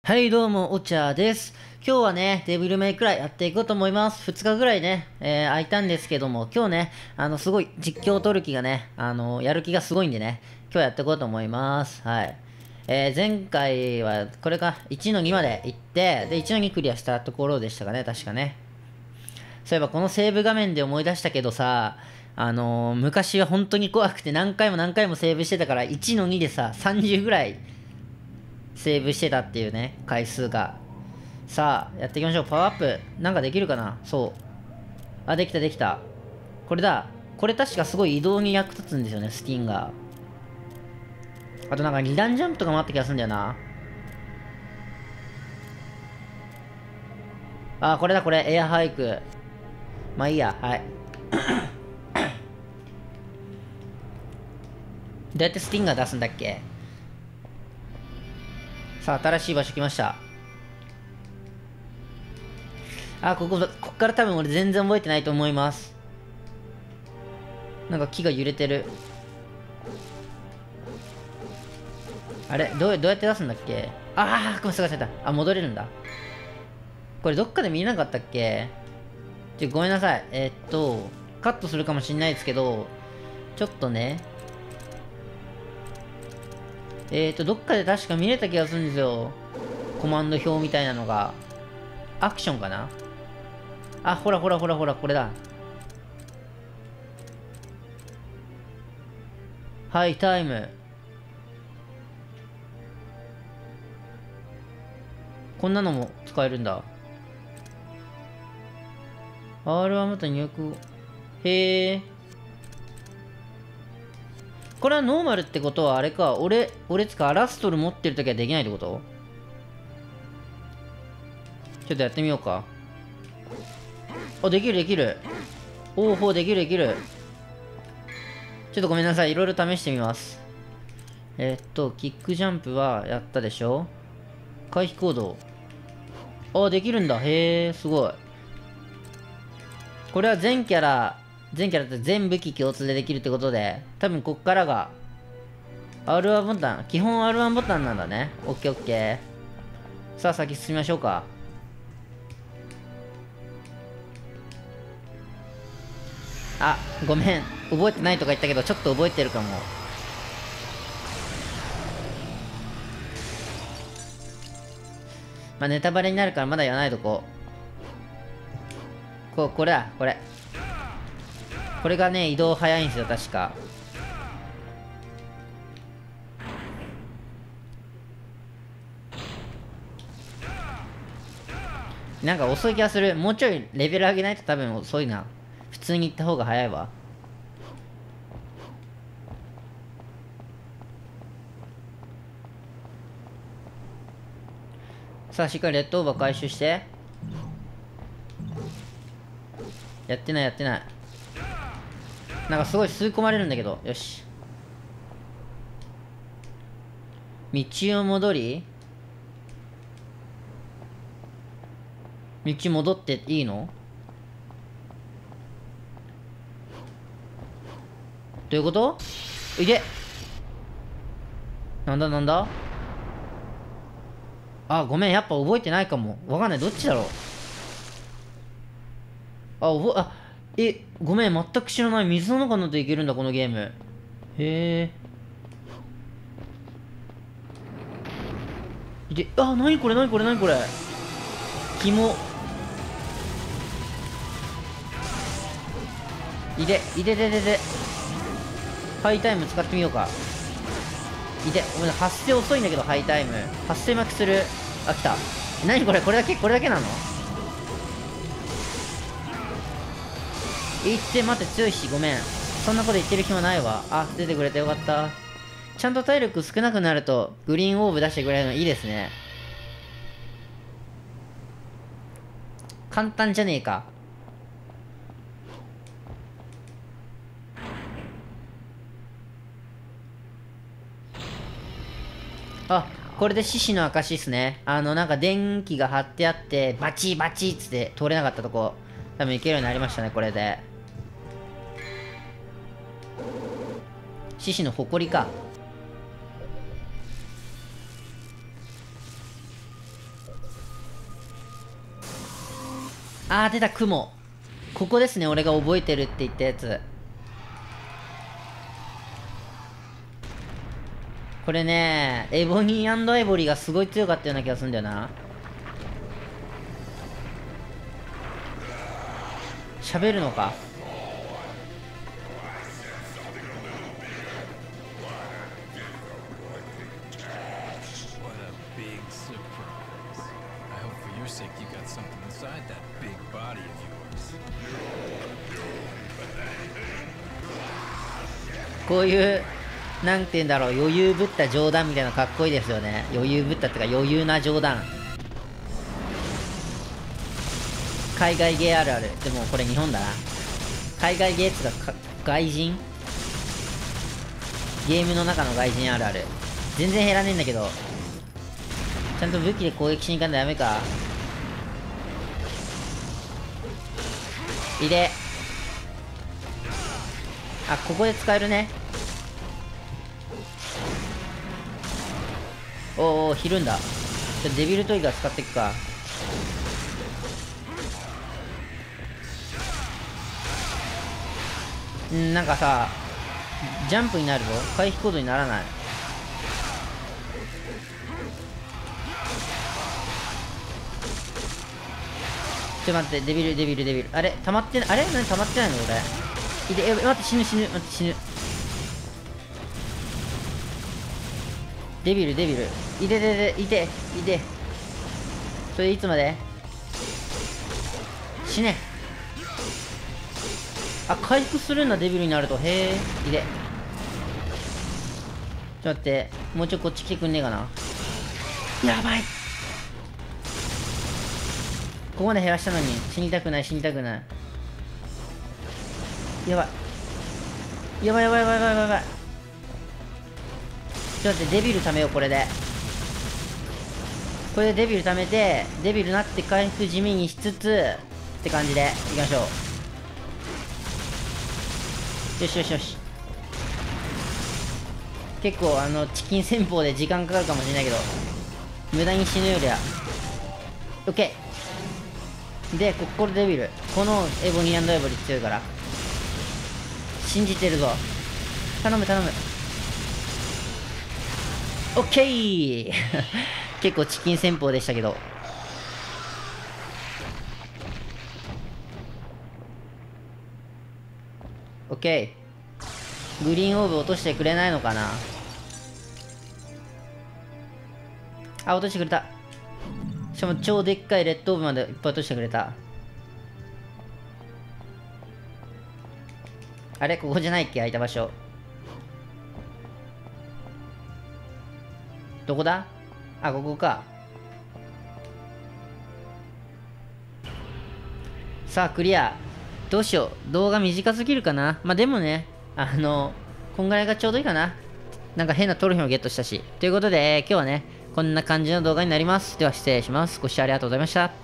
はい、どうも、お茶です。今日はね、デビルメイクライやっていこうと思います。2日ぐらいね、空いたんですけども、今日ね、すごい実況を取る気がね、やる気がすごいんでね、今日やっていこうと思います。はい。前回は、これか、1の2まで行って、で、1の2クリアしたところでしたかね、確かね。そういえば、このセーブ画面で思い出したけどさ、昔は本当に怖くて何回も何回もセーブしてたから、1の2でさ、30ぐらいセーブしてたっていうね、回数が。さあ、やっていきましょう。パワーアップ。なんかできるかな。そう。あ、できたできた。これだ。これ確かすごい移動に役立つんですよね、スティンが。あとなんか二段ジャンプとかもあった気がするんだよな。あ、これだこれ。エアハイク。まあいいや。はい。どうやってスティンガー出すんだっけ。さあ、新しい場所来ました。あ、こっから多分俺全然覚えてないと思います。なんか木が揺れてる。あれどうやって出すんだっけ。ああ、ごめんなさい。あ、戻れるんだ。これどっかで見れなかったっけ。ごめんなさい。カットするかもしんないですけど、ちょっとね。どっかで確か見れた気がするんですよ。コマンド表みたいなのが。アクションかな。あ、ほらほらほらほら、これだ。はい、タイム。こんなのも使えるんだ。R1 また200。へえ。これはノーマルってことはあれか。俺つかアラストル持ってるときはできないってこと。ちょっとやってみようか。あ、できるできる。おほう、できるできる。ちょっとごめんなさい。いろいろ試してみます。キックジャンプはやったでしょ。回避行動。あ、できるんだ。へえ、すごい。これは全キャラって全武器共通でできるってことで、多分こっからが R1 ボタン、基本 R1 ボタンなんだね。オッケーオッケー。さあ先進みましょうか。あ、ごめん。覚えてないとか言ったけど、ちょっと覚えてるかも。まあ、ネタバレになるからまだ言わないとこ。これだ、これ。これがね、移動早いんですよ、確か。なんか遅い気がする。もうちょいレベル上げないと多分遅いな。普通に行った方が早いわ。さあ、しっかりレッドオーバー回収して。やってないやってない。なんかすごい吸い込まれるんだけど。よし。道を戻り、道戻っていいの。どういうこと。いで。なんだなんだ。あ、ごめん。やっぱ覚えてないかも。わかんない。どっちだろう。あ、ごめん。全く知らない。水の中乗っていけるんだ、このゲーム。へえ。なにこれなにこれなにこれ。キモ。いで。ハイタイム使ってみようか。ごめん、発生遅いんだけど、ハイタイム。発生マックする。あ、来た。なにこれ、これだけなの。待って、強いし、ごめん。そんなこと言ってる暇ないわ。あ、出てくれてよかった。ちゃんと体力少なくなると、グリーンオーブ出してくれるのいいですね。簡単じゃねえか。あ、これで獅子の証っすね。なんか電気が張ってあって、バチバチっつって通れなかったとこ、多分行けるようになりましたね、これで。獅子の誇りか。 あー、出た、雲。ここですね、俺が覚えてるって言ったやつ。これね、エボニーアイボリーがすごい強かったような気がするんだよな。喋るのか。こういう、なんて言うんだろう、余裕ぶった冗談みたいなのかっこいいですよね。余裕ぶったってか余裕な冗談。海外ゲーあるある。でもこれ日本だな。海外ゲーっつうか、外人ゲームの中の外人あるある。全然減らねえんだけど。ちゃんと武器で攻撃しに行かんとダメか。いで。あ、ここで使えるね。おお、ひるんだ。じゃデビルトイガー使っていくか。なんかさ、ジャンプになるぞ。回避コードにならない。ちょっと待って、デビル。あれ溜まってない、あれ何溜まってないの俺。待って、死ぬ。待って、死ぬ。デビル。いて。それいつまで死ね。あ、回復するんだ、デビルになると。へえ、ちょっと待って、もうちょいこっち来てくんねえかな。やばい。ここまで減らしたのに死にたくない。やばい。ちょっと待って、デビル貯めよう。これでデビル貯めて、デビルなって回復地味にしつつって感じでいきましょう。よし。結構チキン戦法で時間かかるかもしれないけど、無駄に死ぬよりは OK で、ここでデビル、このエボニー&エボリ強いから信じてるぞ。頼むOK 結構チキン戦法でしたけど。OK。グリーンオーブ落としてくれないのかな。あ、落としてくれた。しかも超でっかいレッドオーブまでいっぱい落としてくれた。あれここじゃないっけ、空いた場所。どこだ。あ、ここか。さあ、クリア。どうしよう。動画短すぎるかな。まあ、でもね、こんぐらいがちょうどいいかな。なんか変なトロフィーもゲットしたし。ということで、今日はね、こんな感じの動画になります。では失礼します。ご視聴ありがとうございました。